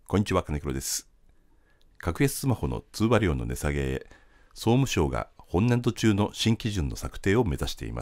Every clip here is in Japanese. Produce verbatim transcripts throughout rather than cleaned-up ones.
こんにちは、金黒です。格安スマホの通話料の値下げへ、総務省が本年度中の新基準の策定を目指しています。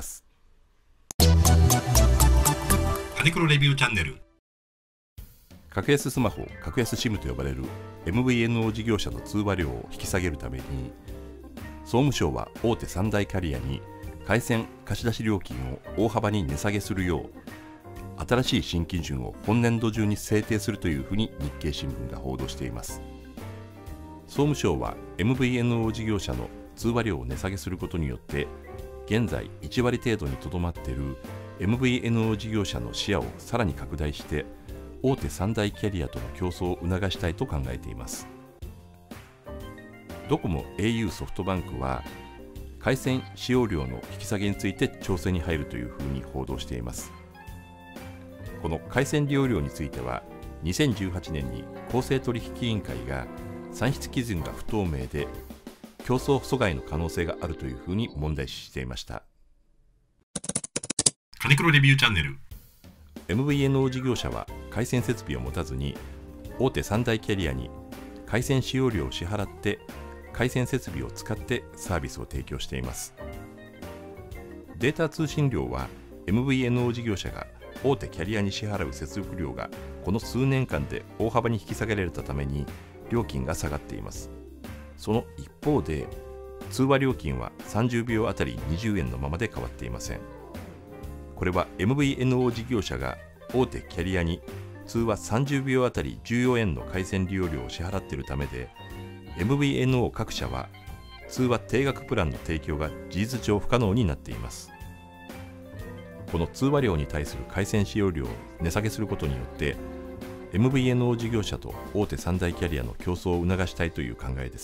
金黒レビューチャンネル。格安スマホ、格安 シム と呼ばれる エムブイエヌオー 事業者の通話料を引き下げるために、総務省は大手さん大キャリアに回線貸出料金を大幅に値下げするよう、新しい新基準を本年度中に制定するというふうに日経新聞が報道しています。総務省は エムブイエヌオー 事業者の通話料を値下げすることによって、現在いち割程度にとどまっている エムブイエヌオー 事業者の視野をさらに拡大して、大手さん大キャリアとの競争を促したいと考えています。ドコモ、エーユー、ソフトバンクは回線使用料の引き下げについて調整に入るというふうに報道しています。この回線利用料については、にせんじゅうはちねんに公正取引委員会が算出基準が不透明で競争阻害の可能性があるというふうに問題視していました。金黒レビューチャンネル。 エムブイエヌオー 事業者は回線設備を持たずに、大手さん大キャリアに回線使用料を支払って回線設備を使ってサービスを提供しています。データ通信料は エムブイエヌオー 事業者が大手キャリアに支払う接続料がこの数年間で大幅に引き下げられたために料金が下がっています。その一方で、通話料金はさんじゅうびょうあたりにじゅうえんのままで変わっていません。これは エムブイエヌオー 事業者が大手キャリアに通話さんじゅうびょうあたりじゅうよえんの回線利用料を支払っているためで、 エムブイエヌオー 各社は通話定額プランの提供が事実上不可能になっています。この通話料に対する回線使用料を値下げすることによって、 エムブイエヌオー 事業者と大手さん大キャリアの競争を促したいという考えです。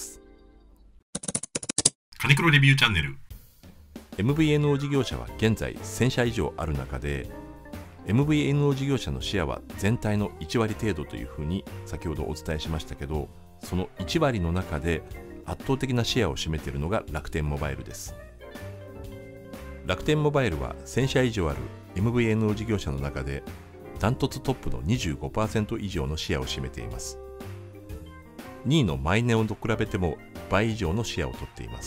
金黒レビューチャンネル。 エムブイエヌオー 事業者は現在せんしゃ以上ある中で、 エムブイエヌオー 事業者のシェアは全体のいち割程度というふうに先ほどお伝えしましたけど、そのいち割の中で圧倒的なシェアを占めているのが楽天モバイルです。楽天モバイルはせんしゃ以上ある エムブイエヌオー 事業者の中でダントツトップの にじゅうごパーセント 以上のシェアを占めています。にいのマイネオンと比べても倍以上のシェアを取っています。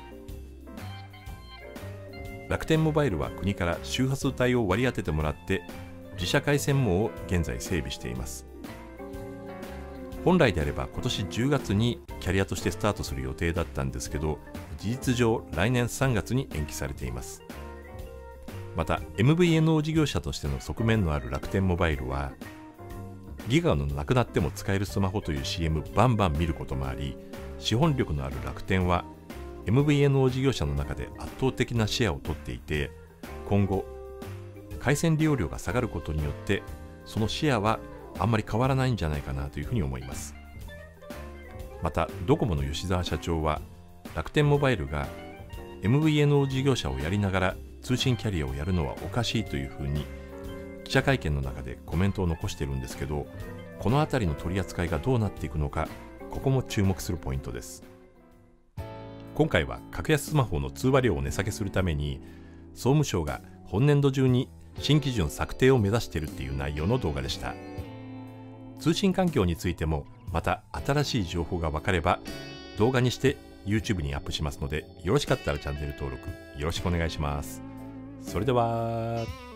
楽天モバイルは国から周波数帯を割り当ててもらって自社回線網を現在整備しています。本来であれば今年じゅうがつにキャリアとしてスタートする予定だったんですけど、事実上来年さんがつに延期されています。また エムブイエヌオー 事業者としての側面のある楽天モバイルは、ギガのなくなっても使えるスマホという シーエム バンバン見ることもあり、資本力のある楽天は エムブイエヌオー 事業者の中で圧倒的なシェアを取っていて、今後回線利用料が下がることによってそのシェアはあんまり変わらないんじゃないかなというふうに思います。またドコモの吉澤社長は、楽天モバイルが エムブイエヌオー 事業者をやりながら通信キャリアをやるのはおかしいというふうに記者会見の中でコメントを残しているんですけど、このあたりの取り扱いがどうなっていくのか、ここも注目するポイントです。今回は格安スマホの通話料を値下げするために、総務省が本年度中に新基準策定を目指しているっていう内容の動画でした。通信環境についてもまた新しい情報が分かれば動画にして YouTube にアップしますので、よろしかったらチャンネル登録よろしくお願いします。それでは。